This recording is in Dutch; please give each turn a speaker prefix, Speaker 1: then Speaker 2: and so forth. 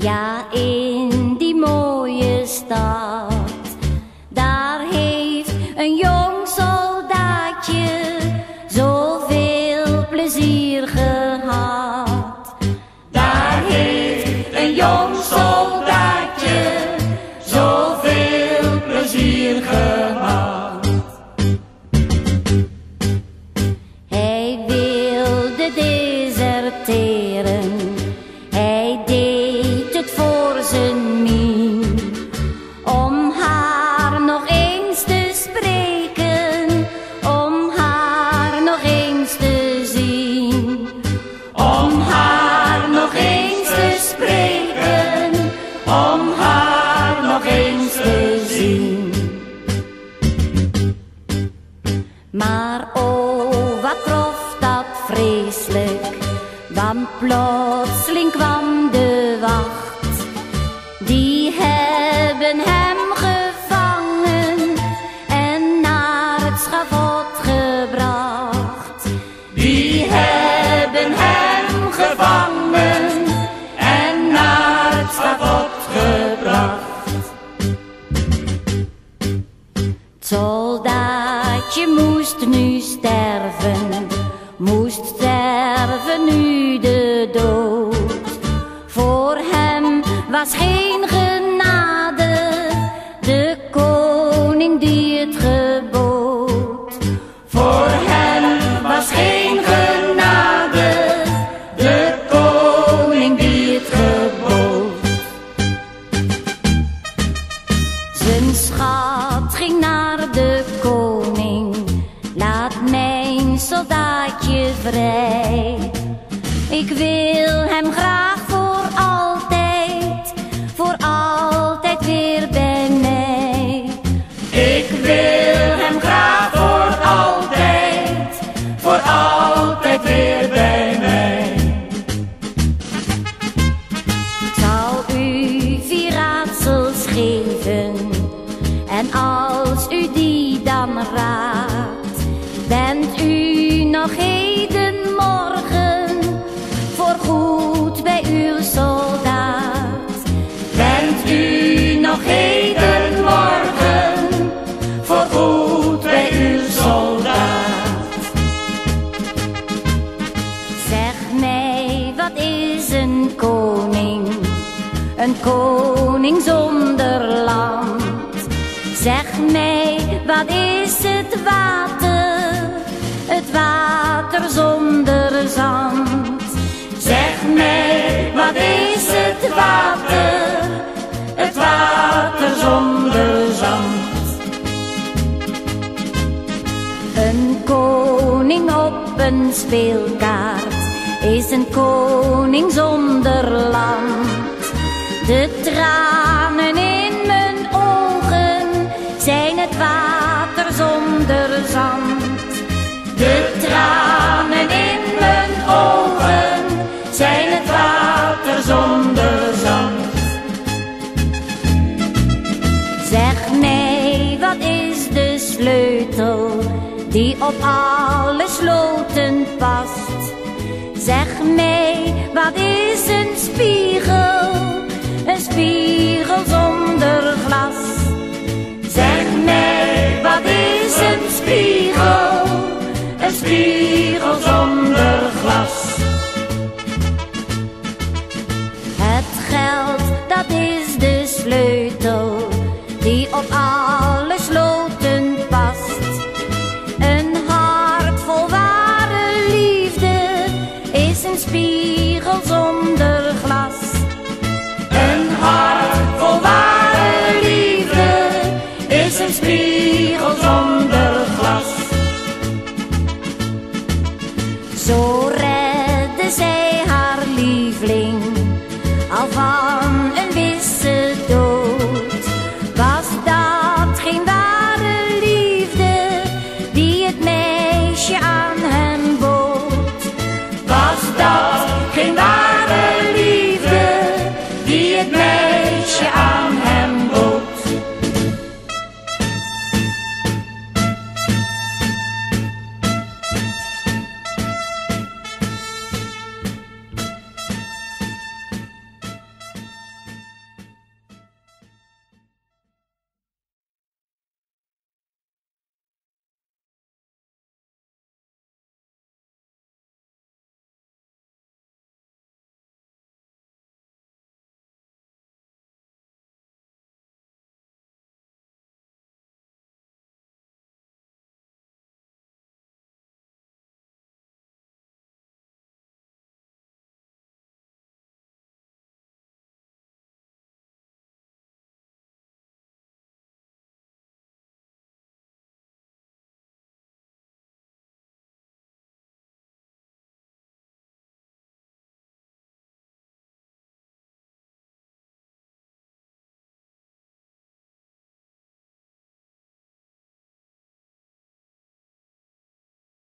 Speaker 1: Ja, in die mooie stad, daar heeft een jong soldaatje zoveel plezier gehad.
Speaker 2: Daar heeft een jong soldaatje zoveel plezier gehad.
Speaker 1: Hij wilde deserteren, hij deed het voor zijn mien, om haar nog eens te spreken, om haar nog eens te zien.
Speaker 2: Om haar nog eens te spreken, om haar nog eens te zien.
Speaker 1: Maar oh, wat trof dat vreselijk, want plotseling kwam de wacht. Die hebben hem gevangen en naar het schavot gebracht.
Speaker 2: Die hebben hem gevangen en naar het schavot gebracht.
Speaker 1: Het soldaatje moest nu sterven, moest sterven nu de dood. Voor hem was geen genade, de koning die het gebood.
Speaker 2: Voor hem was geen genade, de koning die het gebood.
Speaker 1: Zijn schat ging naar de koning, laat mijn soldaatje vrij. Ik wil hem graag voor altijd weer bij mij.
Speaker 2: Ik wil hem graag voor altijd weer bij mij.
Speaker 1: Ik zal u 4 raadsels geven, en als u die dan raadt, bent u nog hedenmorgen voorgoed bij uw soldaat.
Speaker 2: Bent u nog hedenmorgen voorgoed bij uw soldaat.
Speaker 1: Zeg mij, wat is een koning? Een koning zonder land. Zeg mij, wat is het water? Het water zonder zand.
Speaker 2: Zeg mij, wat is het water? Het water zonder zand.
Speaker 1: Een koning op een speelkaart is een koning zonder land. De tranen in mijn ogen zijn het water zonder zand.
Speaker 2: De tranen in mijn ogen zijn het water zonder zand.
Speaker 1: Zeg mij, wat is de sleutel die op alle sloten past? Zeg mij, wat is een spiegel? Een spiegel zonder glas.
Speaker 2: Zeg mij, wat is een spiegel? Een spiegel zonder glas.
Speaker 1: Het geld, dat is de sleutel die op alle sloten past. Een hart vol ware liefde is een spiegel zonder glas.
Speaker 2: Een hart vol ware liefde is een spiegel zonder glas.
Speaker 1: Zo redde zij haar lieveling al van een wisse dood. Was dat geen ware liefde die het meisje aan hem bood?
Speaker 2: Was dat geen ware liefde die het meisje